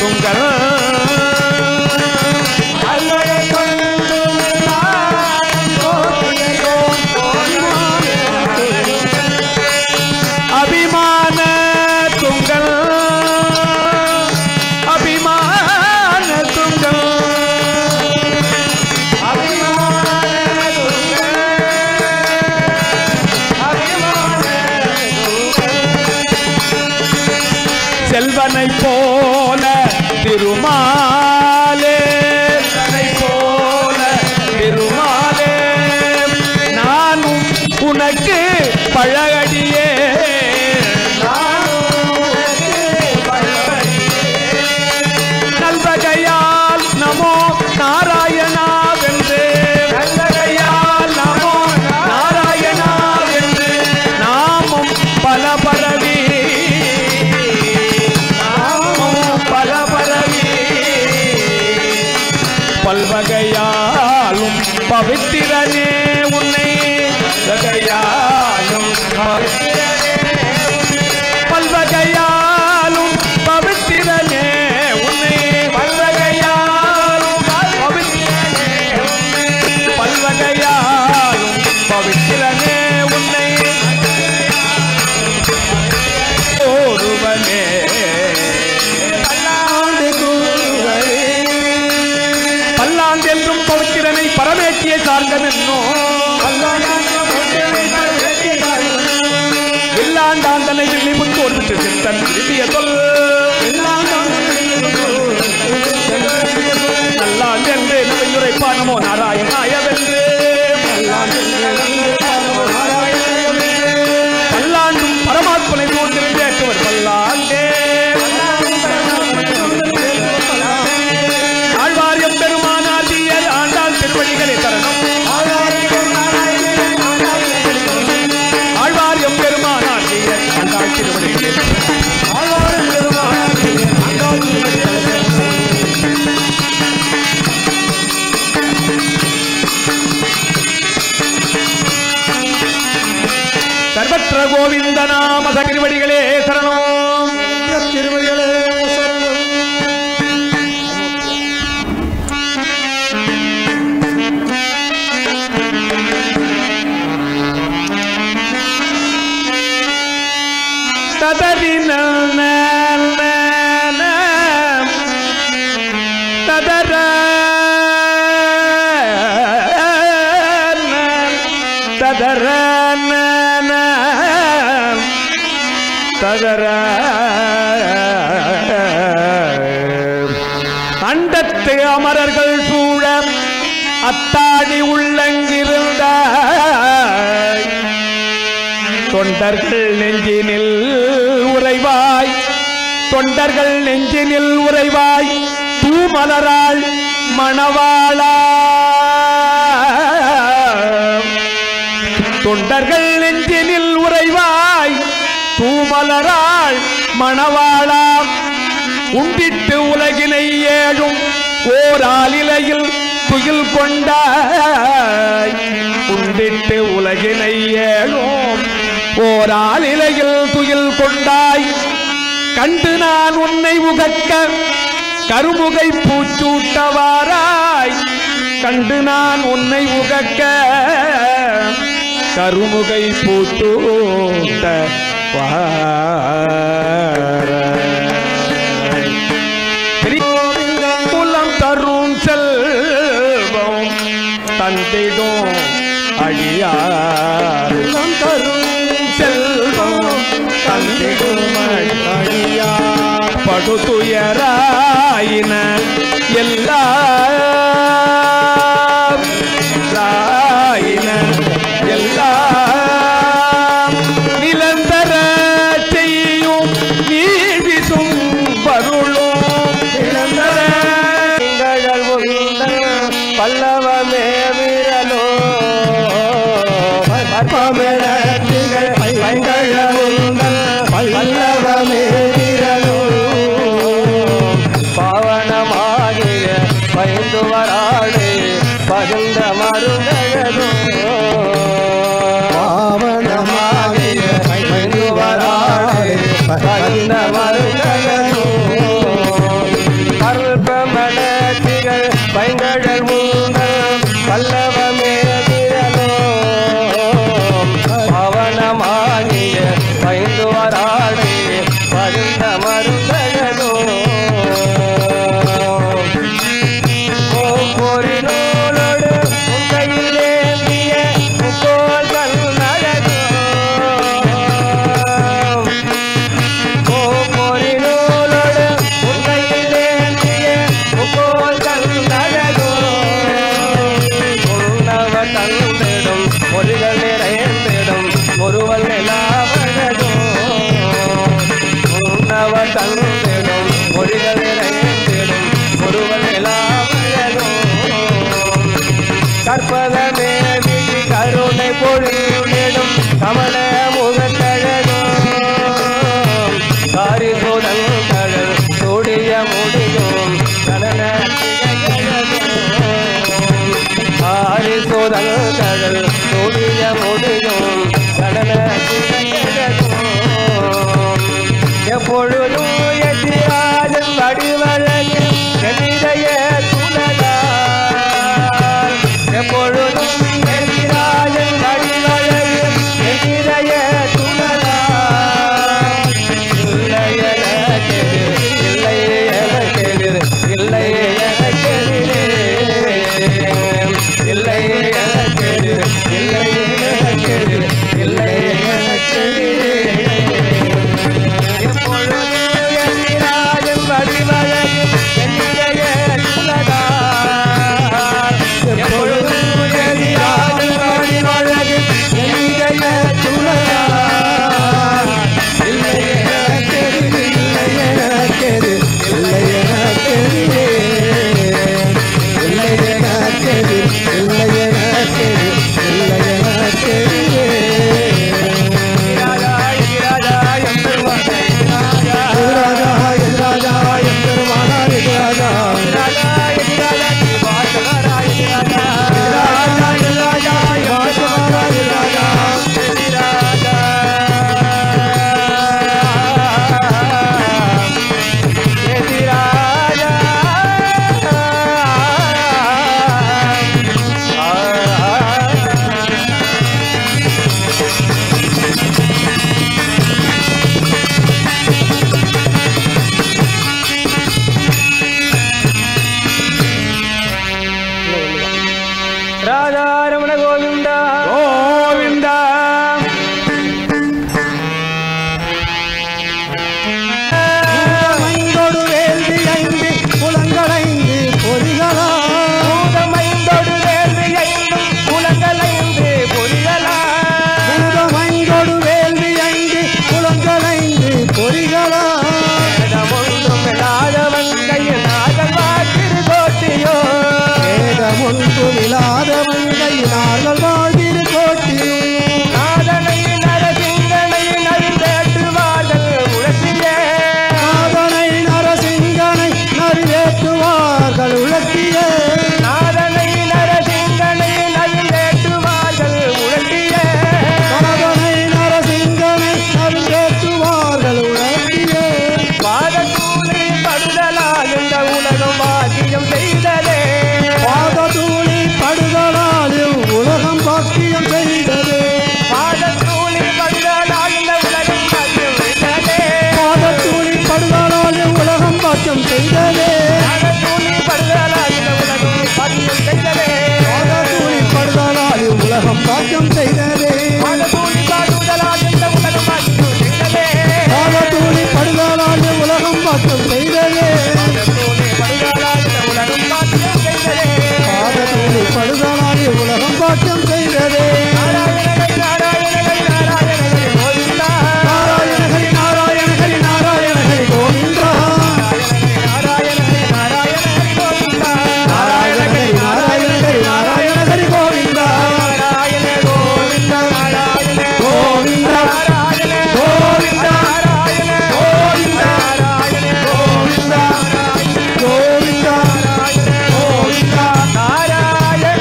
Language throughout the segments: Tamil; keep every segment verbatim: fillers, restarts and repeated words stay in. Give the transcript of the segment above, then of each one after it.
துங்கள் அபிமான துங்கள் அபிமான துங்கள் செல்வனை போல திருமாலே போல திருமாலே நானும் உனக்கு பழகடியே நல்வகையால் நமோ நாராயணா வென்று நல்வகையால் நமோ நாராயணா வென்று நாமும் பல பரவி பல்வகையாலும் பவித்திரனே உன்னை வகையாலும் பல்வகையாலும் பவித்திரனே உன்னை பல்வகையாலும் பல்வகையாலும் பவித்திரனே உன்னை ஒருவனே என்றும் பவித்திரனை பரமேற்றியை சார்ந்தனோ இல்லாண்டாந்தனை வில்லிமுத்து ஒன்று சித்தன் விதிய சொல் நல்லாண்டு என்று நவையுரைப்பானமோ நாராயணாயவென்று பல்லாண்டும் பரமாத்மனை தோன்றிருந்தேக்குவர் பல்லாண்டே ஆழ்வாரியம் பெருமானார் தீயர் ஆண்டாள் திருவடிகளை தரணும் ஆழ்வாரியம் பெருமானார் தீயர் ஆண்டாள் திருவடிகளை சர்வற்ற கோவிந்த நாம திருவடிகளே சரணம் திருவடிகளே ததரின ததர ததர ததர அண்டத்து அமரர்கள் சூழ அத்தாடி உள்ளங்கிருந்த தொண்டர்கள் நெஞ்சினில் உறைவாய் தொண்டர்கள் நெஞ்சினில் உறைவாய் தூமலராள் மணவாளா தொண்டர்கள் நெஞ்சினில் உறைவாய் தூமலராள் மணவாளா உண்டிட்டு உலகினை ஏழும் ஓர் ஆலிலையில் துயில் கொண்டாய் உண்டிட்டு உலகினை ஏழும் ஓர் ஆலிலையில் துயில் கொண்டாய் கண்டு நான் உன்னை உகக்க கருமுகை பூச்சூட்டவாராய் கண்டு நான் உன்னை உகக்க கருமுகை பூச்சூட்ட புலம் தரும் செல்வம் தந்திடும் அழியார் தரும் செல்வம் தந்திடும் அழியார் படுதுயராயின எல்லாம் ராயின எல்லாம் நிலந்தர செய்யும் நீவிசும் பருளும் நிலந்தர பல்லவமே விரலோ பல்லவமே விரலோ பாவனமாகிய பயந்து வராடு பகிர்ந்த மருந்தோ பாவனமாகிய பயந்து வராடு பகிர்ந்த மருந்தோ சூழிடும் கமல முகத்தழகும் காரிசோதன் கடல் சூடிய முடியும் கடன காரிசோதன் கடல் சூடிய முடியும் கடன எப்பொழுதும் எதிராஜன் வடிவழகில் எதிரைய துணதார் எப்பொழுதும் எதிராஜன் வடிவழகில் எதிரைய துணதார் இல்லை எனக்கெதிர் இல்லை எனக்கெதிர் இல்லை எனக்கெதிரே இல்லை எனக்கெதிர் இல்லை எனக்கெதிர் இல்லை எனக்கெதிரே ராதாரமண கோவிந்தா கோவிந்தா மைந்தோடு வேள்வி ஐந்து குலங்களைந்து பொறிகளா மைந்தோடு வேள்வி ஐந்து குலங்களைந்து பொறிகளா மைந்தோடு வேள்வி ஐந்து குலங்களைந்து பொறிகளா ஒன்றும் இல்லாதவன் கையில் நாகவாத்திரு கோட்டியோ ஒன்றும் இல்லாதவன் கையினார்கள் வாழ்கிற கோட்டி நாதனை நரசிங்கனை நரிவேற்றுவார்கள் உலகியே நாதனை நரசிங்கனை நரிவேற்றுவார்கள் உலகியே நாதனை நரசிங்கனை நரிவேற்றுவார்கள் உலகியே நாதனை நரசிங்கனை நரிவேற்றுவார்கள் உலகியே பாதத்தூளி படுதலால் இந்த உலகம் வாக்கியம் செய்ததே பாதத்தூளி படுதலாலும் உலகம் பாக்கியம் செய்தது பாதத்தூளி படுதலால் இந்த உலகம் பாக்கியம் செய்ததே பாதத்தூளி படுதலாலும் உலகம் பாக்கியம் செய்ததே பாதத்தூளி படுதலால் இந்த உலகம் பாக்கியம் செய்ததே பாதத்தூளி படுதலால் உலகம் பாக்கியம் செய்ததே பாதத்தூளி படுதலால் இந்த உலகம் பாக்கியம் செய்ததே பாதத்தூளி படுதலால் உலகம் பாக்கியம் செய்ததே பாதத்தூளி படுதலால் இந்த உலகம் பாக்கியம் செய்ததே பாதத்தூளி படுதலால் உலகம் பாக்கியம் செய்ததே நாராயண நாராயண நாராயண கோவிந்தா நாராயண ஹரி நாராயண ஹரி நாராயண ஹரி கோவிந்தா நாராயண ஹரி நாராயண ஹரி கோவிந்தா நாராயண ஹரி நாராயண ஹரி நாராயண ஹரி கோவிந்தா நாராயண கோவிந்தா நாராயண கோவிந்தா நாராயண கோவிந்தா நாராயண கோவிந்தா நாராயண கோவிந்தா கோவிந்தா நாராயண கோவிந்தா நாராயண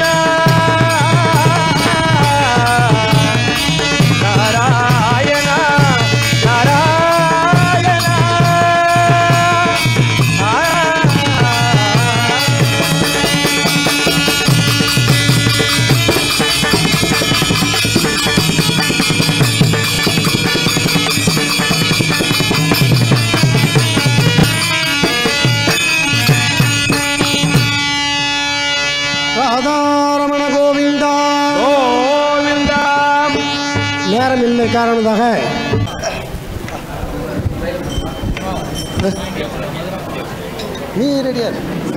நாராயண நாராயண ராதாரமண கோவிந்தா கோவிந்தா நேரம் இல்லை காரணமாக நீ ரெடியா